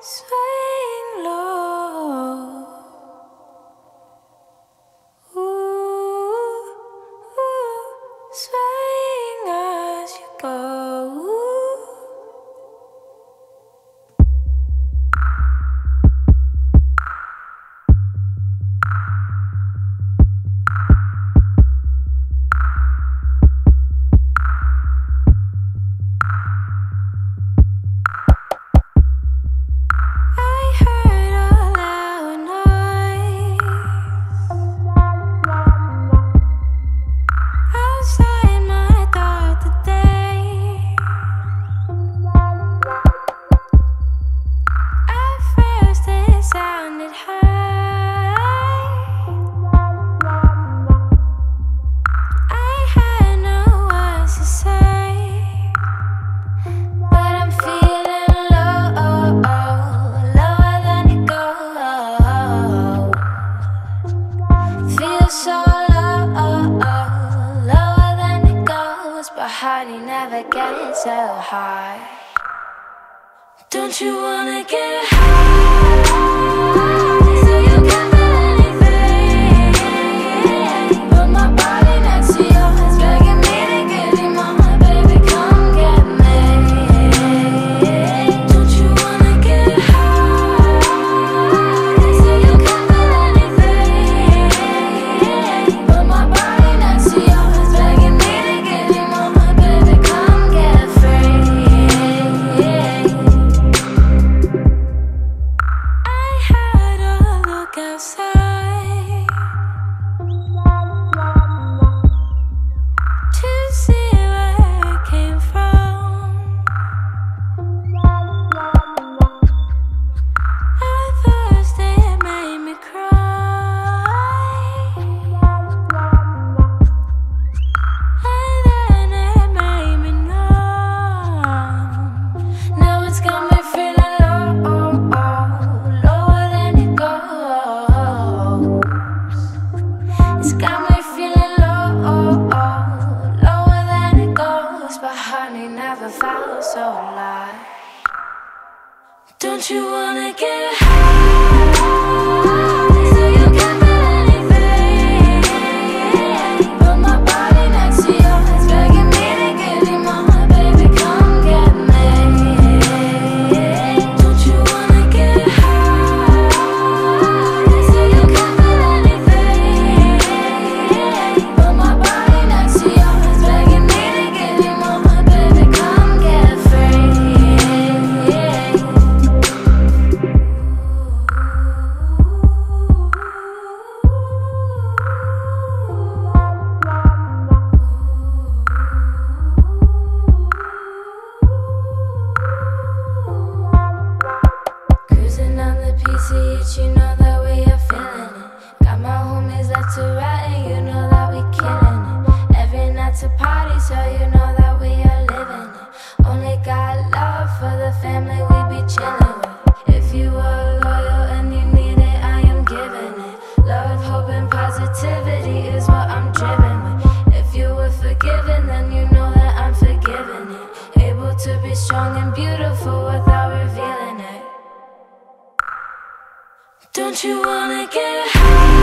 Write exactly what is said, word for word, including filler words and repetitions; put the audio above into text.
swaying low. Ooh, ooh, swaying as you go. So high. Don't you wanna get high? So you can feel anything. Put my body next to yours, begging me to give you more. Baby, come get me. Don't you wanna get high? So you can feel anything. Put my body next to yours, begging me to give you more. Baby, come get free. I had a look outside to see where it came from. At first it made me cry, and then it made me numb. Now it's got me feeling low, lower than it goes. It's got me feeling low, lower than it goes. But honey, never felt so alive. Don't you wanna get high? So you can feel anything. Put my body next to yours, begging me to give you more. Baby, come get me. Don't you wanna get high? So you can feel anything. Put my body next to yours, begging me to give you more. Baby, come get free. Cruising on the P C H, you know that we are feeling it. Got my homies left to right, and you know that we killing it. Every night's a party, so you know that we are living it. Only got love for the family we be chilling with. If you are loyal and you need it, I am giving it. Love, hope, and positivity is what I'm driven with. If you were forgiven, then you know that I'm forgiving it. Able to be strong and beautiful without revealing it. Don't you wanna get high?